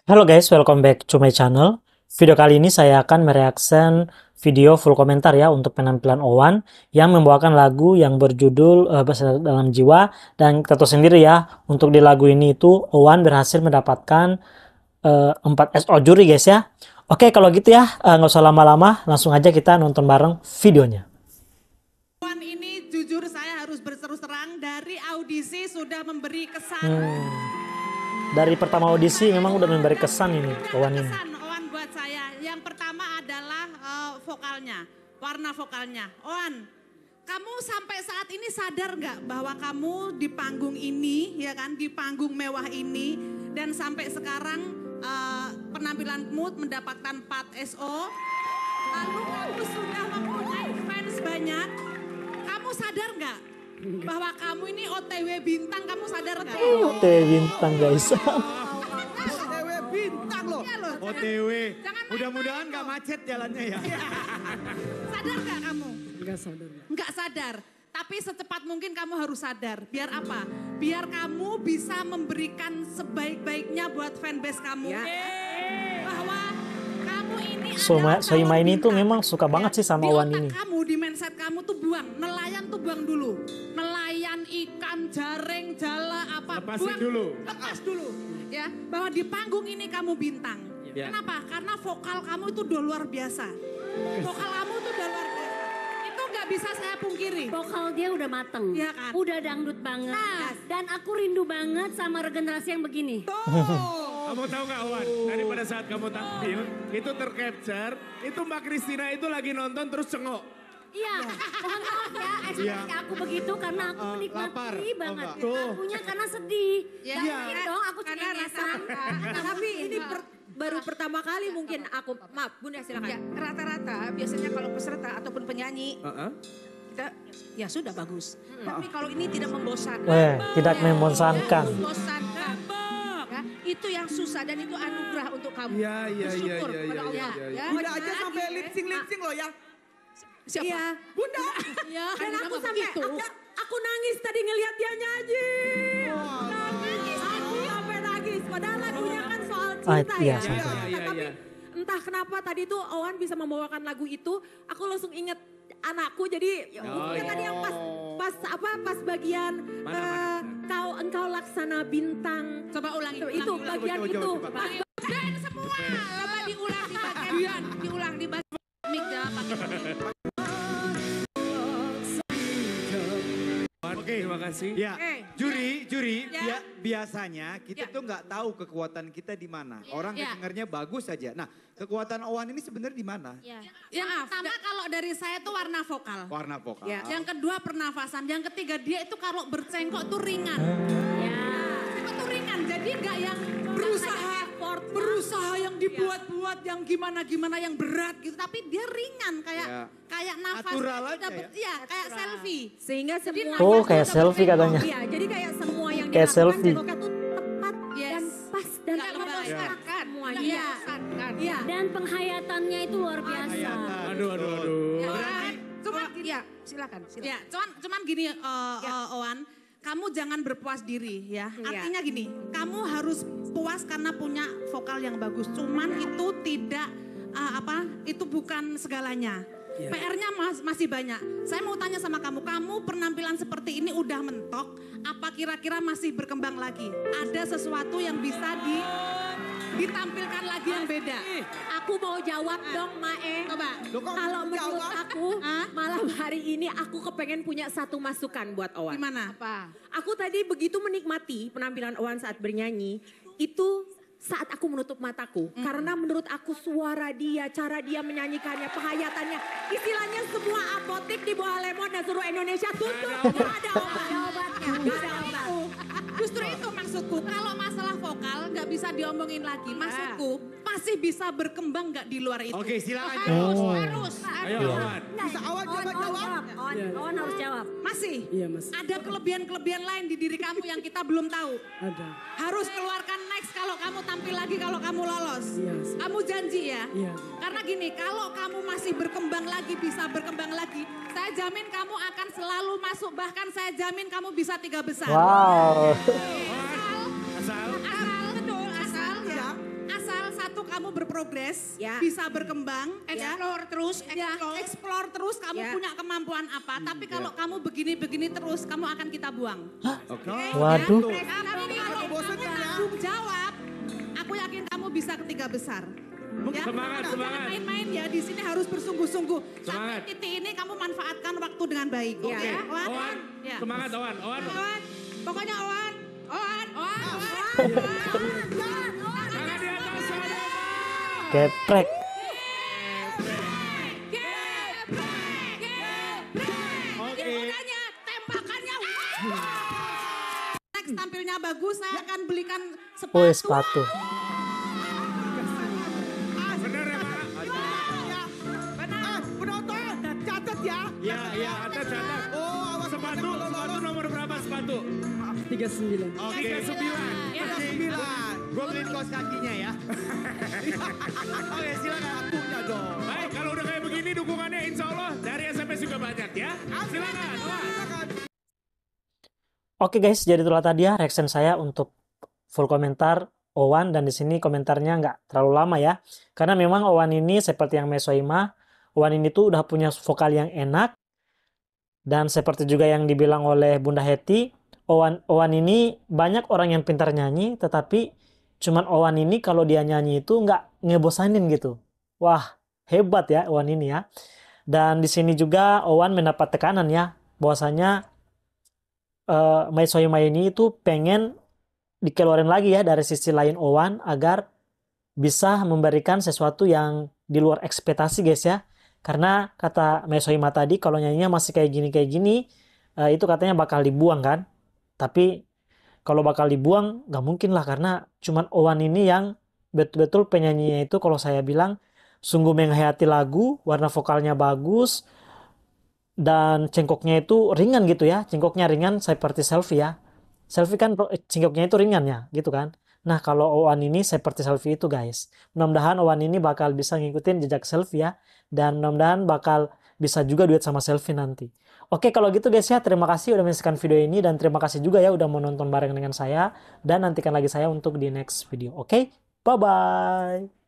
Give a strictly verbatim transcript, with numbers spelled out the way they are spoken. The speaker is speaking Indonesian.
Halo guys, welcome back to my channel. Video kali ini saya akan mereaction video full komentar ya untuk penampilan Owan yang membawakan lagu yang berjudul uh, Bersatu Dalam Jiwa. Dan kita tahu sendiri ya, untuk di lagu ini itu Owan berhasil mendapatkan uh, empat S O juri guys ya. Oke, kalau gitu ya, uh, nggak usah lama-lama, langsung aja kita nonton bareng videonya. Owan ini jujur saya harus berterus terang, dari audisi sudah memberi kesan. Hmm. Dari pertama audisi memang udah memberi kesan ini Owan ini. Kesan Owan buat saya. Yang pertama adalah uh, vokalnya, warna vokalnya. Owan, kamu sampai saat ini sadar nggak bahwa kamu di panggung ini, ya kan, di panggung mewah ini, dan sampai sekarang uh, penampilanmu mendapatkan empat S O, lalu kamu sudah mempunyai fans banyak. Kamu sadar nggak bahwa kamu ini O T W bintang, kamu sadar nggak? O T W bintang guys. O T W bintang loh. Iya loh. O T W. Jangan Mudah-mudahan gak macet jalannya ya. Sadar nggak kamu? Enggak sadar. Nggak sadar. Tapi secepat mungkin kamu harus sadar. Biar apa? Biar kamu bisa memberikan sebaik-baiknya buat fanbase kamu. Ya. Bahwa kamu ini Soima, adalah Soima calon ini tuh bintang. memang suka banget sih sama Di Owan otak ini. kamu, di mindset kamu tuh buang. Nelayan tuh buang dulu. Nelayan, ikan, jaring, jala, apa. Lepasin buang, dulu. Lepas dulu. Ya, bahwa di panggung ini kamu bintang. Ya. Kenapa? Karena vokal kamu itu udah luar biasa. Vokal kamu tuh udah luar biasa. Itu nggak bisa saya pungkiri. Vokal dia udah mateng, Iya kan? udah dangdut banget. Nah. Dan aku rindu banget sama regenerasi yang begini. Kamu tahu gak Wan, dari pada saat kamu tampil, itu tercapture, itu Mbak Christina itu lagi nonton terus cengok. Iya, mohon maaf ya ekspresi aku begitu karena aku Uh, uh, menikmati lapar. Oh, banget. enggak. Tuh. Akunya karena sedih. Iya. Gak mungkin dong aku Karena cengengesan. Tapi ini per- baru pertama kali mungkin aku, maaf Bunda silakan. Ya, rata-rata biasanya kalau peserta ataupun penyanyi Uh-uh. kita ya sudah bagus. Tapi kalau ini tidak membosankan. Eh, tidak Ya, membosankan. tidak membosankan. Ya, itu yang susah dan itu anugerah untuk kamu. Iya, iya, iya, Bersyukur iya, kepada iya, Allah. iya, iya. Ya. Bunda aja sampai lip sync lip sync loh ya. Siapa? Iya. Bunda. Ya, dan Karena aku mah sampai, begitu. aku, aku nangis tadi ngelihat dia nyanyi. Nangis, aku sampai nangis. Padahal lagunya kan soal Ah, cinta iya, ya. sampai. Iya, iya, Tapi iya. entah kenapa tadi tuh Owan bisa membawakan lagu itu, aku langsung inget anakku. Jadi Oh, mungkin iya. tadi yang pas pas apa pas bagian Mana, eh, mana? kau engkau laksana bintang. Coba ulangi. Itu, ulangi, itu ulangi. bagian coba, itu. coba. Pas Dan semua. Coba diulang di bagian. Diulang di bagian. Mic dah, pakai mic. Oke, terima kasih. Ya, Oke. juri, juri, Ya. bia- biasanya kita Ya. tuh nggak tahu kekuatan kita di mana. Orang Ya. dengarnya bagus saja. Nah, kekuatan Owan ini sebenarnya di mana? Yang pertama kalau dari saya tuh warna vokal. Warna vokal. Ya. Yang kedua pernafasan. Yang ketiga dia itu kalau bercengkok tuh ringan. Ya. Bercengkok tuh ringan. Jadi nggak yang berusaha berusaha yang dibuat-buat, yang gimana-gimana, yang berat gitu. Tapi dia ringan kayak Ya. kayak nafasnya Natural tuh aja dapet, ya? iya kayak selfie. sehingga Jadi semua Oh, nafasnya kayak dapet selfie tengok. katanya. Iya, jadi kayak semua yang Kayak dilakukan selfie. jengoknya tuh tepat Yes. dan pas dan Nggak tepat. lebay. Membosankan. Semuanya. Tidak Iya. membosankan. Iya. Dan penghayatannya itu luar biasa. Aduh, aduh, aduh. Ya, cuman Cuma, ya silakan. silakan. Ya, cuman cuman gini uh, uh, Owan, kamu jangan berpuas diri ya. Iya. Artinya gini, kamu harus puas karena punya vokal yang bagus. Cuman itu tidak uh, apa? Itu bukan segalanya. P R-nya mas, masih banyak. Saya mau tanya sama kamu, kamu penampilan seperti ini udah mentok, apa kira-kira masih berkembang lagi? Ada sesuatu yang bisa di ditampilkan lagi yang beda? Aku mau jawab dong Mae. Coba. Loh, kok Kalau menurut jawab? aku Hah? malam hari ini aku kepengen punya satu masukan buat Owan. Gimana? Apa? Aku tadi begitu menikmati penampilan Owan saat bernyanyi, itu saat aku menutup mataku. Karena menurut aku suara dia, cara dia menyanyikannya, penghayatannya. Istilahnya semua apotek di bawah lemon dan seluruh Indonesia tutup. Gak ada obat. Obatnya. Gak ada obat. Justru itu maksudku, kalau masalah vokal nggak bisa diomongin lagi. Maksudku, masih bisa berkembang nggak di luar itu? Oke, silakan Harus, jawab. Oh. harus, Ayo, harus. Wan. Bisa Owan On, coba on, jawab. jawab. On, on harus jawab. Masih? Iya mas. Ada kelebihan-kelebihan lain di diri kamu yang kita belum tahu. Ada. Harus keluarkan next kalau kamu tampil lagi, kalau kamu lolos. Yes. Kamu janji ya? Iya. Karena gini, kalau kamu masih berkembang lagi, bisa berkembang lagi, saya jamin kamu akan selalu masuk, bahkan saya jamin kamu bisa tiga besar. Wow. Asal. Asal, betul, asal ya. berprogres, Ya. bisa berkembang, ya. Explore terus, Ya, explore. explore terus kamu Ya. punya kemampuan apa. Tapi kalau kamu begini-begini terus, kamu akan kita buang. Oke. Waduh. Ya, tapi kalau bosan kamu kan ya? tanggung jawab, aku yakin kamu bisa ketiga besar. Ya, Semangat, jangan semangat. main-main ya, di sini harus bersungguh-sungguh. Sampai Semangat. titik ini kamu manfaatkan waktu dengan baik. Ya. Oke, Wan? Owan, Ya. semangat Owan. Owan, Owan, pokoknya Owan, Owan, Owan, Owan. tangan di atas sama. Geprek. Oke. Udahnya, tembakannya. Next tampilnya bagus, saya akan belikan sepatu. Woi, sepatu. Bener ya Pak? Ah, penonton, catat ya. Ya, ya, catat, catat. Oh, awas Sepatu, sepatu nomor berapa sepatu? tiga puluh sembilan. Oke, tiga puluh sembilan. sembilan. Gue beliin kaos kakinya ya. Oke, silakan punya dong. Baik, kalau udah kayak begini dukungannya insya Allah dari S M S juga banyak ya. Silakan. Owan. Oke guys, jadi itulah tadi ya reaction saya untuk full komentar Owan, dan di sini komentarnya nggak terlalu lama ya. Karena memang Owan ini seperti yang Mesoima, Owan ini tuh udah punya vokal yang enak. Dan seperti juga yang dibilang oleh Bunda Hetty, Owan, Owan ini banyak orang yang pintar nyanyi, tetapi cuman Owan ini kalau dia nyanyi itu nggak ngebosanin gitu. Wah, hebat ya Owan ini ya. Dan di sini juga Owan mendapat tekanan ya, bahwasanya uh, Mai Soima ini itu pengen dikeluarin lagi ya dari sisi lain Owan agar bisa memberikan sesuatu yang di luar ekspektasi guys ya. Karena kata Mai Soima tadi kalau nyanyinya masih kayak gini kayak gini uh, itu katanya bakal dibuang kan. Tapi kalau bakal dibuang nggak mungkin lah, karena cuman Owan ini yang betul-betul penyanyinya itu kalau saya bilang sungguh menghayati lagu, warna vokalnya bagus, dan cengkoknya itu ringan gitu ya. Cengkoknya ringan seperti Selfie ya. Selfie kan cengkoknya itu ringan ya gitu kan. Nah kalau Owan ini seperti Selfie itu guys. Mudah-mudahan Owan ini bakal bisa ngikutin jejak Selfie ya. Dan mudah-mudahan bakal bisa juga duet sama Selfie nanti. Oke kalau gitu guys ya, terima kasih udah menyaksikan video ini. Dan terima kasih juga ya udah mau nonton bareng dengan saya. Dan nantikan lagi saya untuk di next video. Oke, bye-bye.